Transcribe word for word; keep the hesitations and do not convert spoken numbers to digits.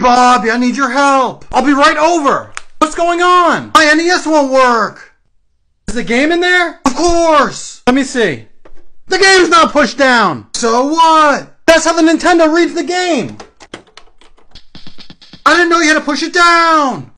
Bobby, I need your help. I'll be right over. What's going on? My N E S won't work. Is the game in there? Of course. Let me see. The game's not pushed down. So what? That's how the Nintendo reads the game. I didn't know you had to push it down.